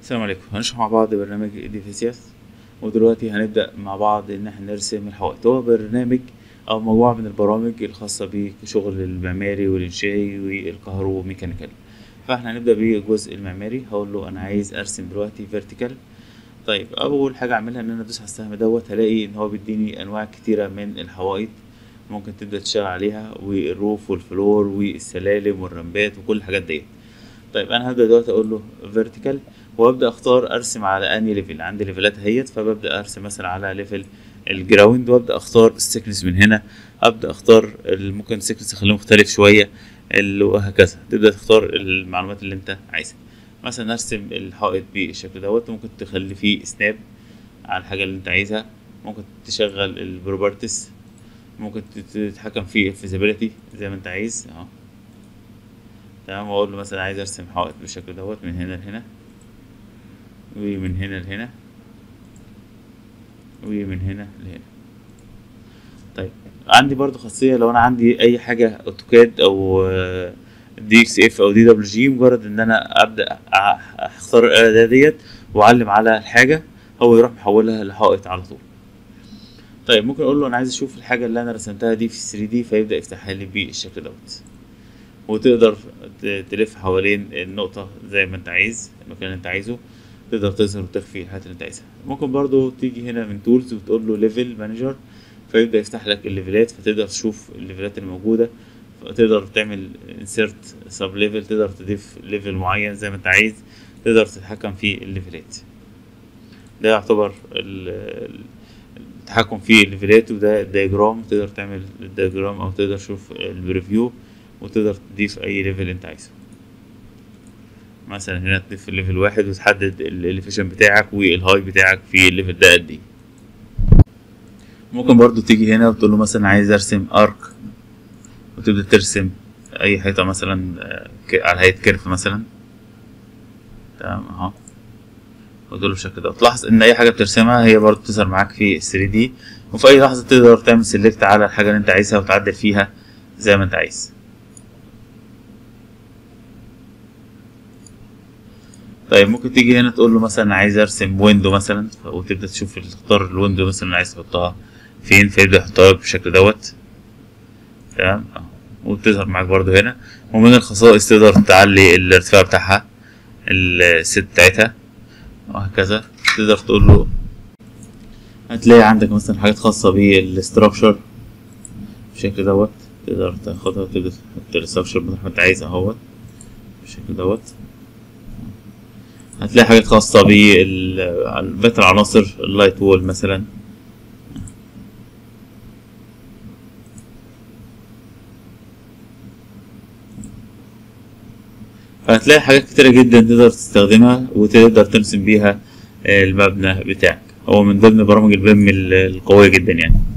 السلام عليكم. هنشرح مع بعض برنامج ديفيسياس، ودلوقتي هنبدأ مع بعض إن احنا نرسم الحوائط. هو برنامج أو مجموعة من البرامج الخاصة بشغل المعماري والإنشائي والكهروميكانيكال. فاحنا هنبدأ بالجزء المعماري. هقول له أنا عايز أرسم دلوقتي فيرتيكال. طيب أول حاجة أعملها إن أنا أدوس على السهم دوت، هلاقي إن هو بيديني أنواع كتيرة من الحوائط ممكن تبدأ تشتغل عليها، والروف والفلور والسلالم والرمبات وكل الحاجات ديت. طيب انا هبدا دلوقتي اقول له فيرتيكال، وابدا اختار ارسم على انهي ليفل. عندي ليفلات اهيت، فببدا ارسم مثلا على ليفل الجراوند، وابدا اختار السكنس من هنا. ابدا اختار ممكن السكنس اخليه مختلف شويه، وهكذا. تبدا تختار المعلومات اللي انت عايزها. مثلا ارسم الحائط بالشكل دوت، ممكن تخلي فيه سناب على الحاجه اللي انت عايزها. ممكن تشغل البروبرتيز، ممكن تتحكم في الفيزيبيليتي زي ما انت عايز اهو. تمام. واقول له مثلا عايز ارسم حائط بالشكل دوت من هنا لهنا، ومن هنا لهنا، ومن هنا لهنا. طيب عندي برضو خاصية، لو انا عندي اي حاجة اوتوكاد او دي اكس اف او دي دبليو جي، مجرد ان انا ابدا اختار الاداة ديت واعلم على الحاجة، هو يروح محولها لحائط على طول. طيب ممكن اقول له انا عايز اشوف الحاجة اللي انا رسمتها دي في 3 دي، فيبدا يفتحها لي بالشكل دوت. وتقدر تلف حوالين النقطة زي ما انت عايز، المكان اللي انت عايزه. تقدر تظهر وتخفي الحاجات اللي انت عايزها. ممكن برضو تيجي هنا من تولز وتقول له ليفل مانجر، فيبدأ يفتح لك الليفلات، فتقدر تشوف الليفلات الموجودة. تقدر تعمل انسيرت سب ليفل، تقدر تضيف ليفل معين زي ما انت عايز. تقدر تتحكم في الليفلات. ده يعتبر التحكم في الليفلات. وده الدياجرام، تقدر تعمل الدياجرام او تقدر تشوف البريفيو، وتقدر تضيف اي ليفل انت عايزه. مثلا هنا تضيف الليفل 1 وتحدد الاليفيشن بتاعك والهاي بتاعك في الليفل ده قد ايه. ممكن برضو تيجي هنا وتقول له مثلا عايز ارسم ارك، وتبدأ ترسم اي حيطة مثلا على هيئة كيرف مثلا. تمام اهو. وتقول له بالشكل ده. تلاحظ ان اي حاجة بترسمها هي برضو بتظهر معاك في 3 دي، وفي اي لحظة تقدر تعمل سيلكت على الحاجة اللي انت عايزها وتعدل فيها زي ما انت عايز. طيب ممكن تيجي هنا تقول له مثلا عايز ارسم ويندو مثلا، وتبدا تشوف تختار الويندو مثلا اللي عايز تحطها فين، فيبدا يحطها بالشكل دوت. تمام اهو. وتظهر معاك برضو هنا. ومن الخصائص تقدر تعلي الارتفاع بتاعها، الست بتاعتها، وهكذا. تقدر تقول له هتلاقي عندك مثلا حاجات خاصة بالاستراكشر بالشكل دوت. تقدر تاخدها وتبدا تحط الاستراكشر ما انت عايز اهوت بالشكل دوت. هتلاقي حاجات خاصة ببيت العناصر، اللايت وول مثلا. فهتلاقي حاجات كتيرة جدا تقدر تستخدمها وتقدر ترسم بيها المبنى بتاعك. هو من ضمن برامج البيم القوية جدا يعني.